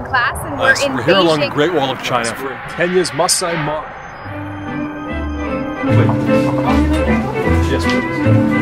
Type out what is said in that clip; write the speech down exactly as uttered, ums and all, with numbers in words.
class and we're Uh, so in we're here along the Beijing. Great Wall of China. We're in Kenya's Masai Mara. Wait. Yes, please.